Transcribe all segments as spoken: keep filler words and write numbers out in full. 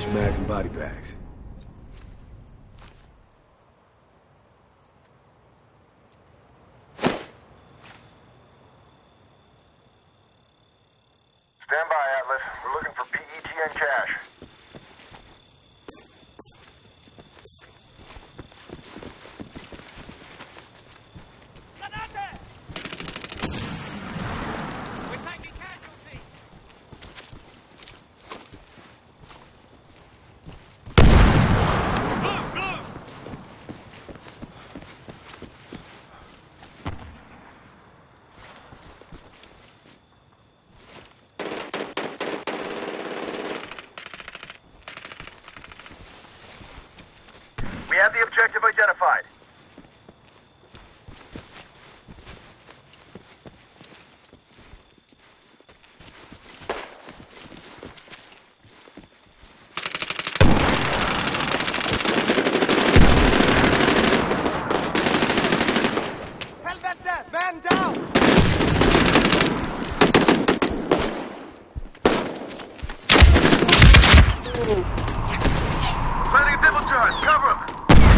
mags and body bags. Stand by, Atlas. We're looking for P E T and cash. We have the objective identified. Helvete! Man down! Planning a dipple charge. Cover him!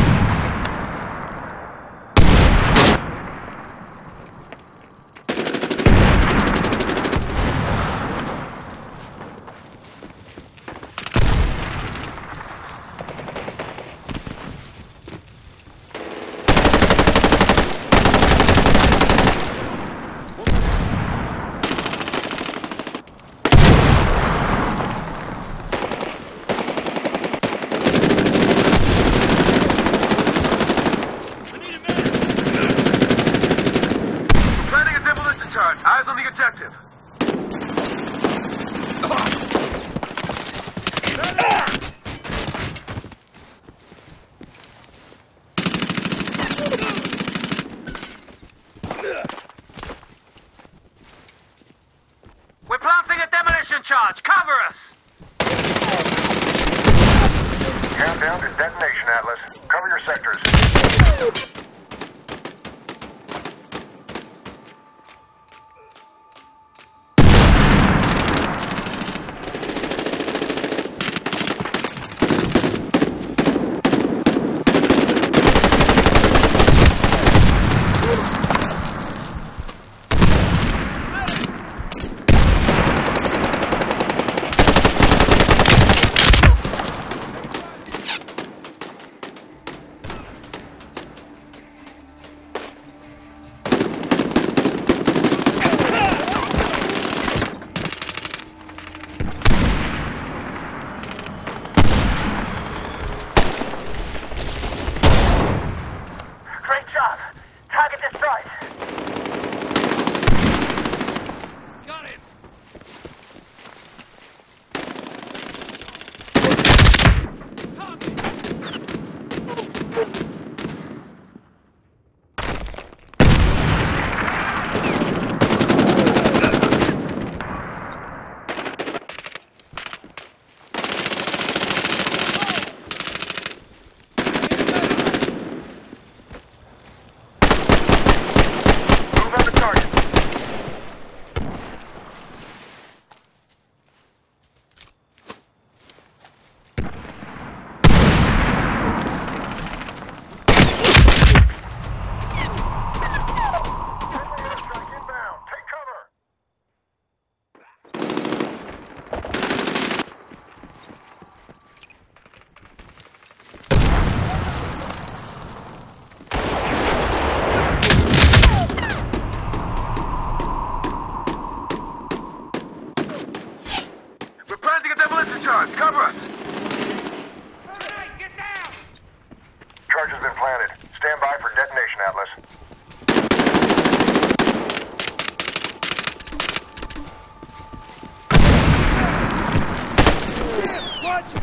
Eyes on the objective. We're planting a demolition charge. Cover us! Countdown to detonation, Atlas. Cover your sectors. Target destroyed. Got him. Charge, cover us! Hey, get down! Charge has been planted. Stand by for detonation, Atlas. Watch!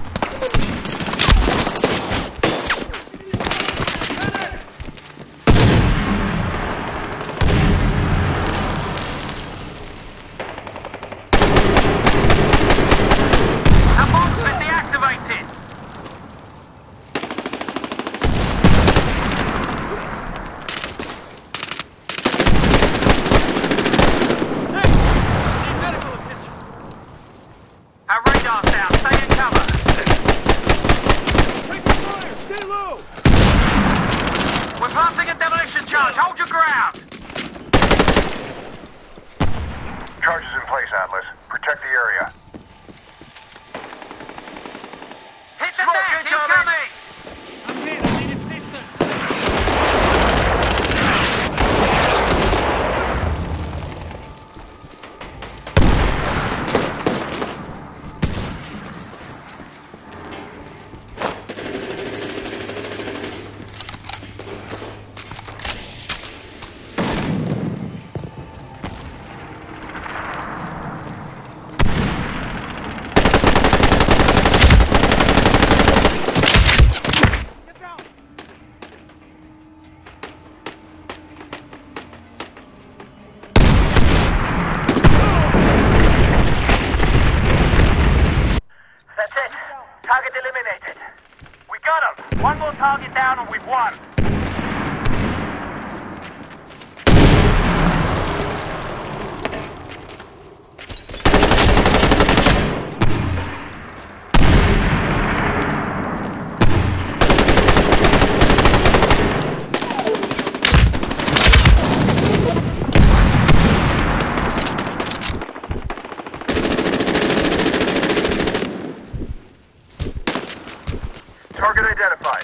Our bomb's been deactivated! target down and we've won. Target identified.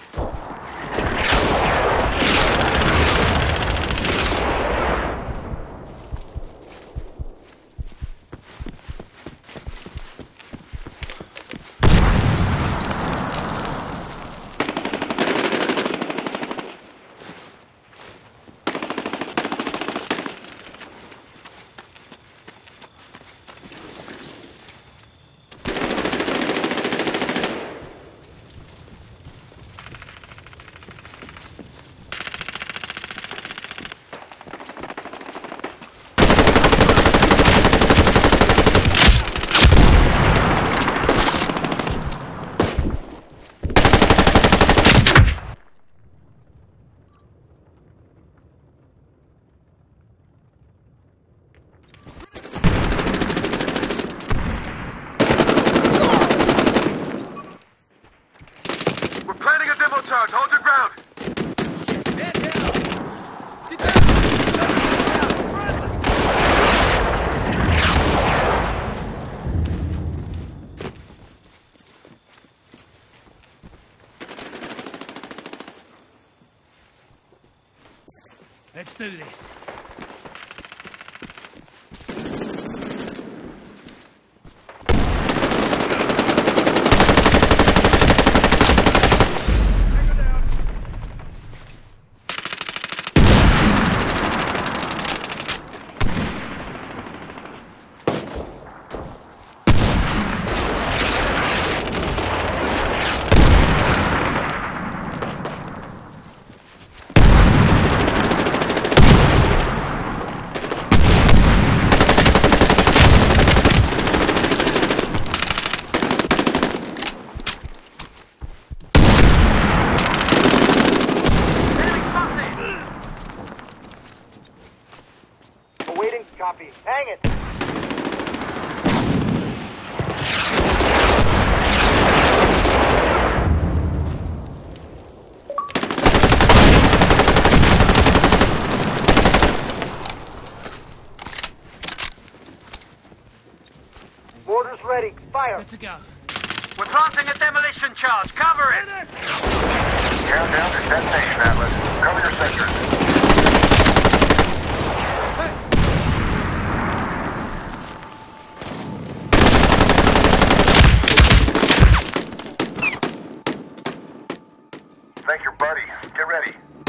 Charge, hold your ground! Man down! Get down! Let's do this. Copy. Hang it! Mortars ready. Fire! Good to go. We're planting a demolition charge. Cover it! Countdown to detonation, Atlas. Cover your sectors. Thank your buddy. Get ready.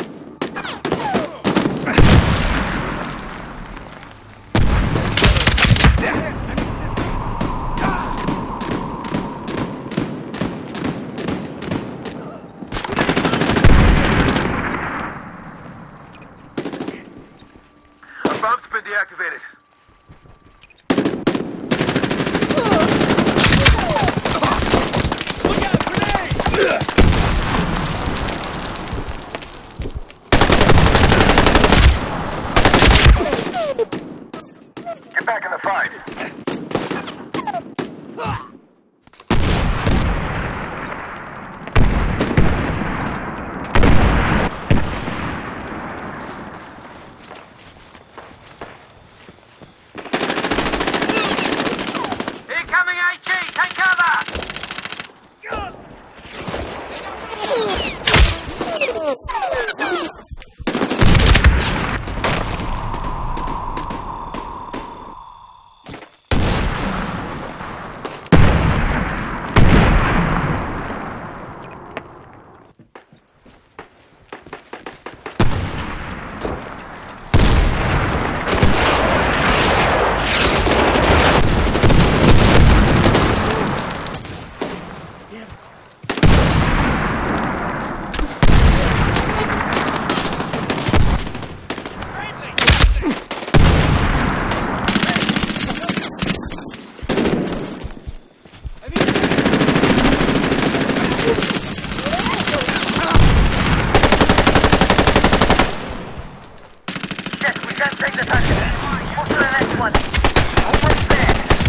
Our bomb's been deactivated. Look out, grenade! Get back in the fight. Incoming H E! Take cover!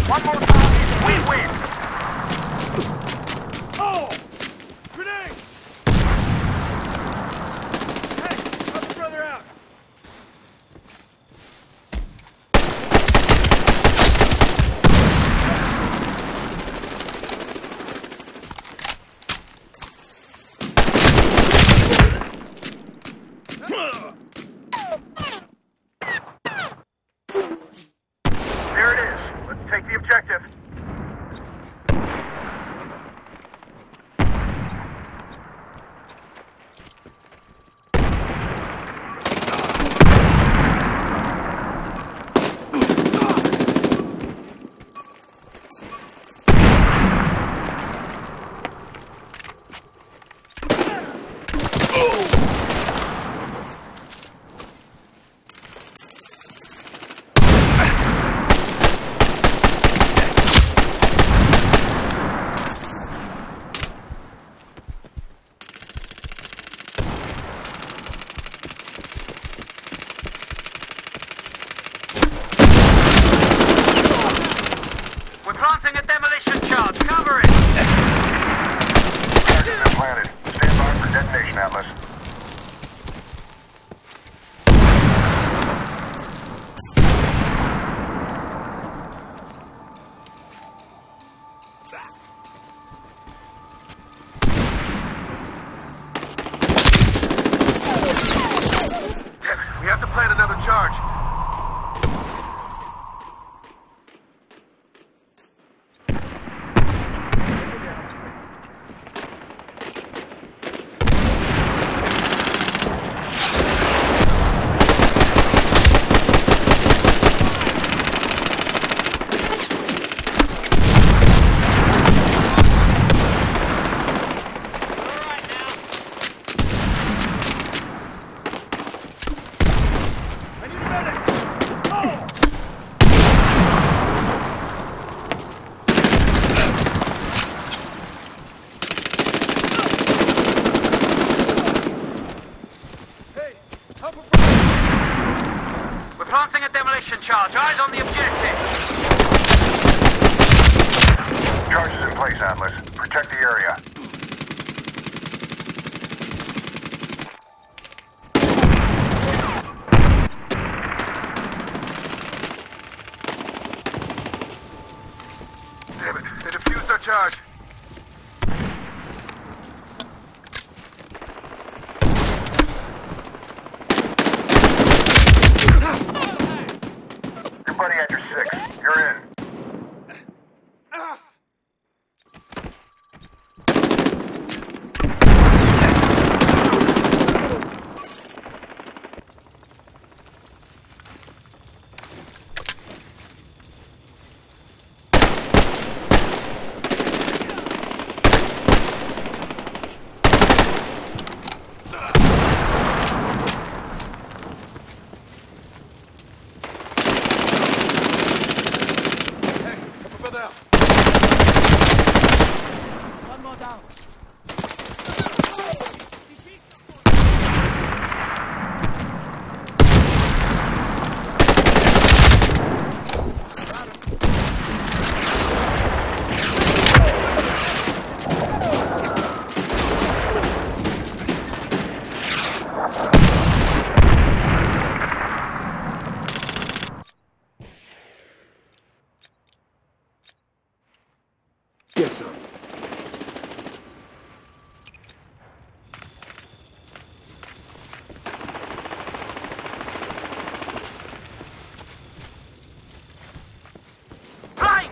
One more time, we win. Oh! Grenade! Hey, help a brother out. There it is. Let's take the objective. We're planting a demolition charge. Cover it. Target's been planted. Stand by for detonation, Atlas. Damn it, we have to plant another charge. I need a medic! Oh! Hey, help a brother! We're planting a demolition charge. Eyes on the objective. Charges in place, Atlas. Protect the area. Damn it, they defused our charge. Everybody at your six. You're in. Hey, help a brother out. One more down. Yes, sir. Flying!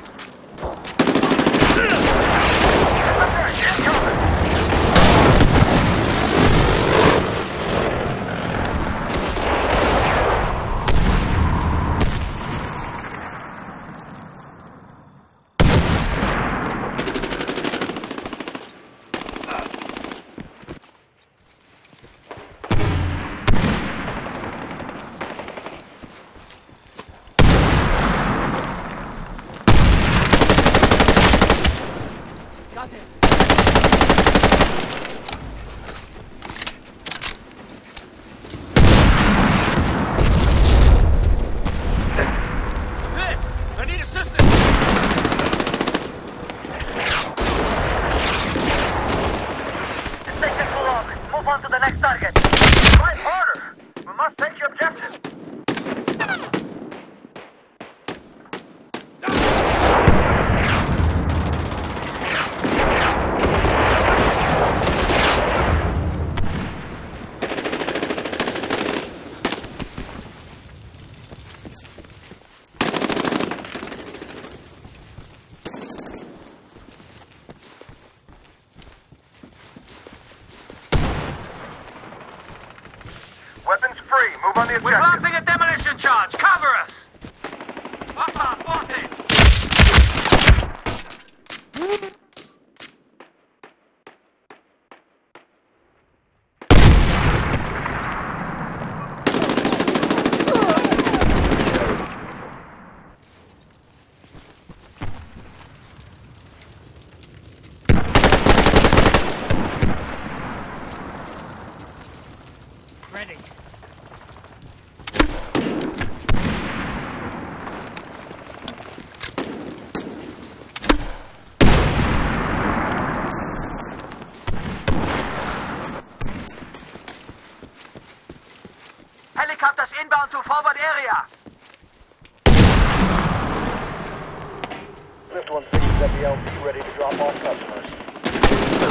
Move on the We're objective. planting a demolition charge. Cover us! Papa, spotted! Ready. Helicopters inbound to forward area. Lift one sixty W L C ready to drop off customers.